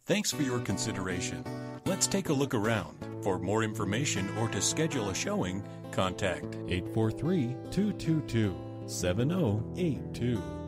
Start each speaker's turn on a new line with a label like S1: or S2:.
S1: Thanks for your consideration. Let's take a look around. For more information or to schedule a showing, contact
S2: 843-222-7082.